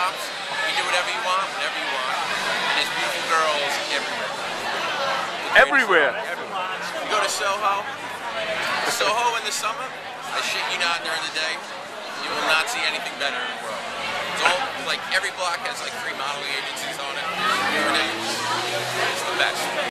shops. You can do whatever you want, whenever you want. And there's beautiful girls everywhere. Everywhere. You go to Soho in the summer, I shit you not, during the day, you will not see anything better in the world. It's all, like, every block has like 3 modeling agencies on it. It's ridiculous. It's the best.